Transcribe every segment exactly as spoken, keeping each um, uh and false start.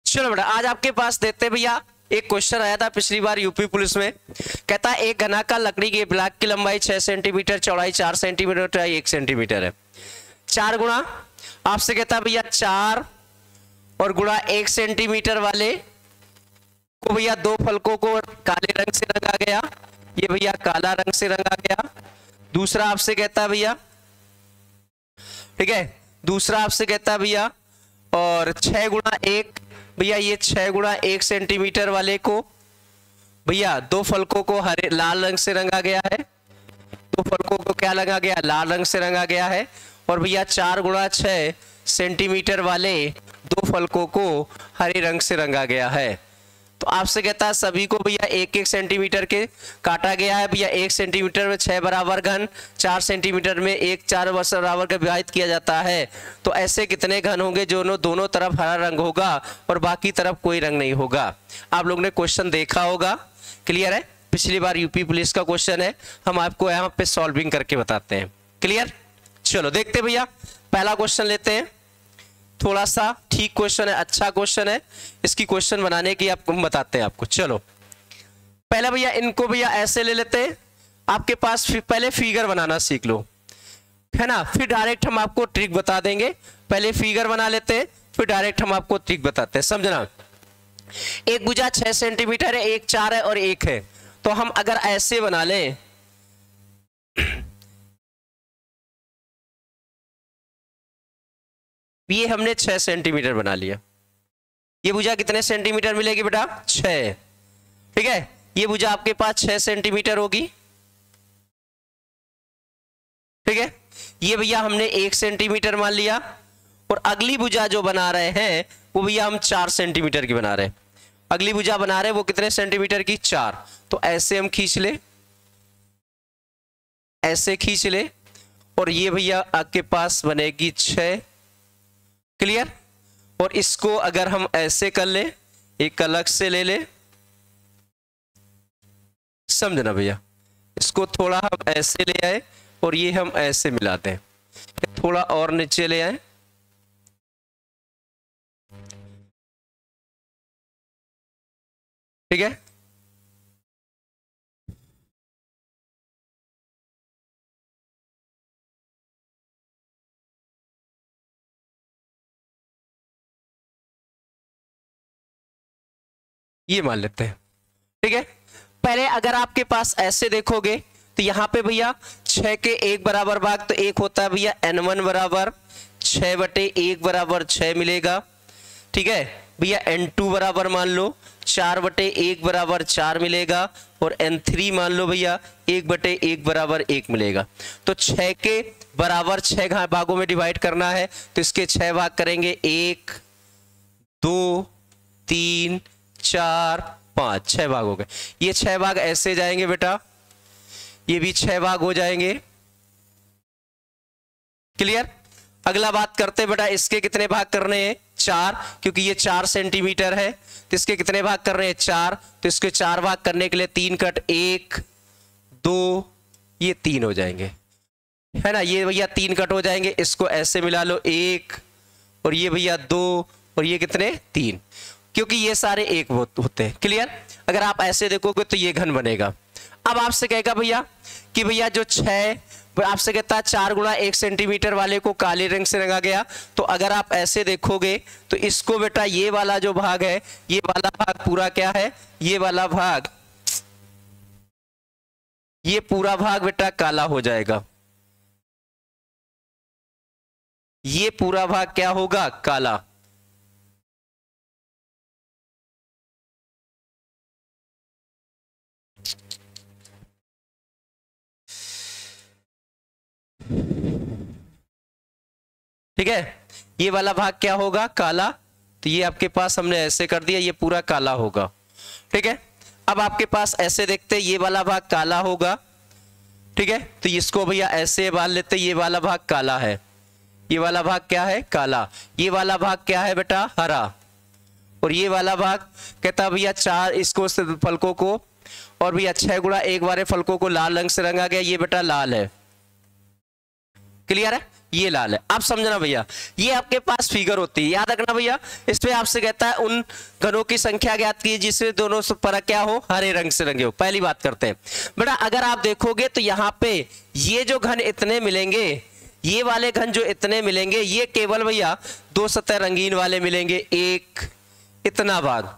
चलो बेटा आज आपके पास देते भैया एक क्वेश्चन आया था पिछली बार यूपी पुलिस में। कहता है एक घनाकार लकड़ी के ब्लॉक की लंबाई छह सेंटीमीटर, चौड़ाई चार सेंटीमीटर, ऊंचाई एक सेंटीमीटर है। चार गुणा आपसे कहता है भैया चार और गुणा एक सेंटीमीटर वाले को भैया दो फलकों को काले रंग से रंगा गया, ये भैया काला रंग से रंगा गया। दूसरा आपसे कहता है भैया, ठीक है, दूसरा आपसे कहता है भैया और छह गुणा एक भैया ये छह गुणा एक सेंटीमीटर वाले को भैया दो फलकों को हरे लाल रंग से रंगा गया है, दो फलकों को क्या रंगा गया, लाल रंग से रंगा गया है। और भैया चार गुणा छह सेंटीमीटर वाले दो फलकों को हरे रंग से रंगा गया है। तो आपसे कहता है सभी को भैया एक एक सेंटीमीटर के काटा गया है। भैया एक सेंटीमीटर में छह बराबर घन, चार सेंटीमीटर में एक चार बराबर का विभाजित किया जाता है। तो ऐसे कितने घन होंगे जो दोनों तरफ हरा रंग होगा और बाकी तरफ कोई रंग नहीं होगा। आप लोग ने क्वेश्चन देखा होगा, क्लियर है, पिछली बार यूपी पुलिस का क्वेश्चन है, हम आपको यहाँ पे सॉल्विंग करके बताते हैं। क्लियर, चलो देखते भैया पहला क्वेश्चन लेते हैं। थोड़ा सा ठीक क्वेश्चन है, अच्छा क्वेश्चन है, इसकी क्वेश्चन बनाने की आपको बताते हैं आपको। चलो पहले भैया इनको भैया ऐसे ले लेते हैं, आपके पास पहले फिगर बनाना सीख लो, है ना, फिर डायरेक्ट हम आपको ट्रिक बता देंगे। पहले फिगर बना लेते हैं फिर डायरेक्ट हम आपको ट्रिक बताते हैं, समझना। एक भुजा छह सेंटीमीटर है, एक चार है और एक है। तो हम अगर ऐसे बना लें, ये हमने छह सेंटीमीटर बना लिया, ये भुजा कितने सेंटीमीटर मिलेगी बेटा, छह, ठीक है। ये भुजा आपके पास छह सेंटीमीटर होगी, ठीक है। ये भैया हमने एक सेंटीमीटर मान लिया और अगली भुजा जो बना रहे हैं वो भैया हम चार सेंटीमीटर की बना रहे हैं। अगली भुजा बना रहे हैं वो कितने सेंटीमीटर की, चार। तो ऐसे हम खींच ले, ऐसे खींच ले और ये भैया आपके पास बनेगी छह, क्लियर। और इसको अगर हम ऐसे कर ले, एक अलग से ले ले, समझना भैया, इसको थोड़ा हम ऐसे ले आए और ये हम ऐसे मिलाते हैं, थोड़ा और नीचे ले आए, ठीक है। ये मान लेते हैं, ठीक है। पहले अगर आपके पास ऐसे देखोगे तो यहाँ पे भैया छह के एक बराबर भाग तो एक होता है भैया एन वन बराबर छह बटे एक बराबर छह मिलेगा, ठीक है भैया। एन टू बराबर मान लो चार बटे एक बराबर चार मिलेगा और एन थ्री मान लो भैया एक बटे एक बराबर एक मिलेगा। तो छह के बराबर छह भागों में डिवाइड करना है तो इसके छह भाग करेंगे, एक दो तीन चार पांच, छह भाग हो गए। ये छह भाग ऐसे जाएंगे बेटा, ये भी छह भाग हो जाएंगे, क्लियर। अगला बात करते बेटा, इसके कितने भाग करने हैं, चार, क्योंकि ये चार सेंटीमीटर है तो इसके कितने भाग कर रहे हैं, चार। तो इसके चार भाग करने के लिए तीन कट, एक दो, ये तीन हो जाएंगे, है ना। ये भैया तीन कट हो जाएंगे, इसको ऐसे मिला लो, एक और ये भैया दो और ये कितने, तीन, क्योंकि ये सारे एक होते हैं, क्लियर। अगर आप ऐसे देखोगे तो ये घन बनेगा। अब आपसे कहेगा भैया कि भैया जो छह, आपसे कहता है चार गुणा एक सेंटीमीटर वाले को काले रंग से रंगा गया। तो अगर आप ऐसे देखोगे तो इसको बेटा ये वाला जो भाग है, ये वाला भाग पूरा क्या है, ये वाला भाग, ये पूरा भाग बेटा काला हो जाएगा, ये पूरा भाग क्या होगा, काला। ठीक है, ये वाला भाग क्या होगा, काला। तो ये आपके पास हमने ऐसे कर दिया, ये पूरा काला होगा, ठीक है। अब आपके पास ऐसे देखते, ये वाला भाग काला होगा, ठीक है। तो इसको भैया ऐसे बांध लेते, ये वाला भाग काला है, ये वाला भाग क्या है, काला। ये वाला भाग क्या है बेटा, हरा। और ये वाला भाग कहता भैया चार, इसको फलकों को, और भैया छह गुणा एक बारे फलकों को लाल रंग से रंगा गया, ये बेटा लाल है, क्लियर है। ये लाल है। आप समझना भैया, ये आपके पास फिगर होती है, याद रखना भैया। इसमें आपसे कहता है उन घनों की संख्या ज्ञात कीजिए जिसमें दोनों परत क्या हो, हरे रंग से रंगे हो। पहली बात करते हैं बेटा, अगर आप देखोगे तो यहाँ पे ये जो घन इतने मिलेंगे, ये वाले घन जो इतने मिलेंगे, ये केवल भैया दो सतह रंगीन वाले मिलेंगे। एक इतना भाग,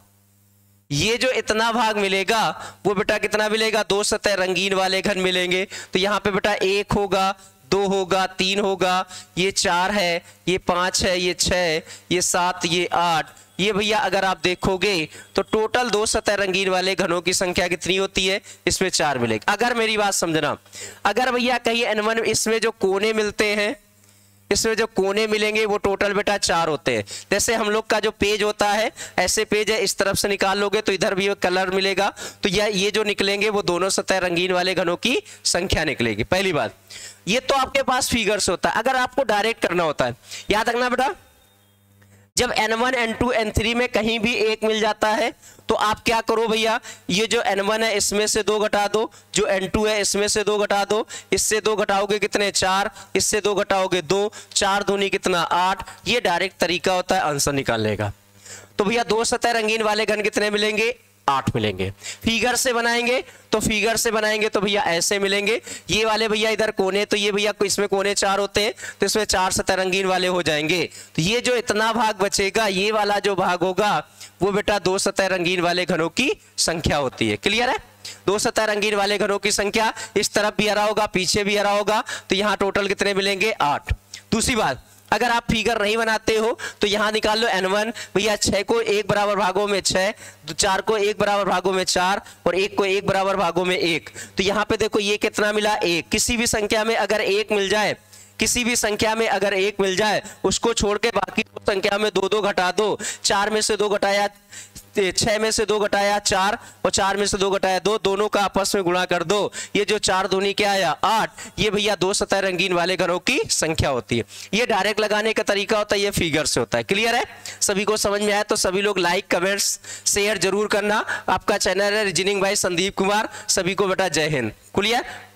ये जो इतना भाग मिलेगा वो बेटा कितना मिलेगा, दो सतह रंगीन वाले घन मिलेंगे। तो यहाँ पे बेटा एक होगा, दो होगा, तीन होगा, ये चार है, ये पांच है, ये छह, ये सात, ये आठ। ये भैया अगर आप देखोगे तो टोटल दो सतह रंगीन वाले घनों की संख्या कितनी होती है, इसमें चार मिलेगी। अगर मेरी बात समझना, अगर भैया कहीं एन वन इसमें जो कोने मिलते हैं, इसमें जो कोने मिलेंगे वो टोटल बेटा चार होते हैं। जैसे हम लोग का जो पेज होता है, ऐसे पेज है, इस तरफ से निकाल लोगे तो इधर भी कलर मिलेगा, तो यह ये जो निकलेंगे वो दोनों सतह रंगीन वाले घनों की संख्या निकलेगी। पहली बात, ये तो आपके पास फिगर्स होता है। अगर आपको डायरेक्ट करना होता है, याद रखना बेटा, जब N one, N two, N three में कहीं भी एक मिल जाता है तो आप क्या करो भैया, ये जो एन वन है इसमें से दो घटा दो, जो एन टू है इसमें से दो घटा दो, इससे दो घटाओगे कितने, चार, इससे दो घटाओगे दो, चार दूनी कितना, आठ। ये डायरेक्ट तरीका होता है आंसर निकालने का। तो भैया दो सतह रंगीन वाले घन कितने मिलेंगे, आठ मिलेंगे। फिगर से बनाएंगे तो फिगर से बनाएंगे तो भैया ऐसे मिलेंगे। ये वाले भैया इधर कोने, तो ये भैया इसमें कोने चार होते हैं तो इसमें चार सतह रंगीन वाले हो जाएंगे। तो ये जो इतना भाग बचेगा, ये वाला जो भाग होगा वो बेटा दो सतह रंगीन वाले घनों की संख्या होती है। क्लियर है? दो सतह रंगीन वाले घनों की संख्या, इस तरफ भी हरा होगा, पीछे भी हरा होगा, तो यहाँ टोटल कितने मिलेंगे, आठ। दूसरी बात, अगर आप फिगर नहीं बनाते हो तो यहां निकाल लो एन वन, भैया छह को एक बराबर भागों में छह, चार को एक बराबर भागों में चार और एक को एक बराबर भागों में एक। तो यहाँ पे देखो ये कितना मिला, एक। किसी भी संख्या में अगर एक मिल जाए, किसी भी संख्या में अगर एक मिल जाए, उसको छोड़ के बाकी दो संख्या में दो दो घटा दो। चार में से दो घटाया छह, में से दो घटाया चार, और चार में से दो घटाया दो, दोनों का आपस में गुणा कर दो। ये जो चार दूनी क्या आया, आठ। ये भैया दो सतह रंगीन वाले घनों की संख्या होती है। ये डायरेक्ट लगाने का तरीका होता है, ये फिगर से होता है। क्लियर है? सभी को समझ में आया तो सभी लोग लाइक, कमेंट्स, शेयर जरूर करना। आपका चैनल है रीजनिंग बाय संदीप कुमार। सभी को बेटा जय हिंद। क्लियर?